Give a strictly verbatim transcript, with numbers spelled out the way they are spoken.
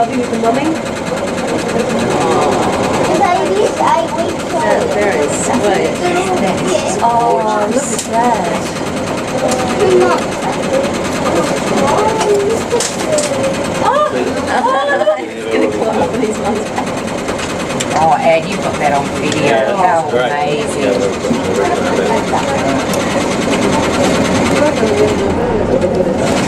puppy with the mummy? That's very sweet. Oh, look at that. Oh, he's going to climb up on his mum's back. Oh, Ed, you've got that on video. Yeah, How that's great. amazing. Yeah,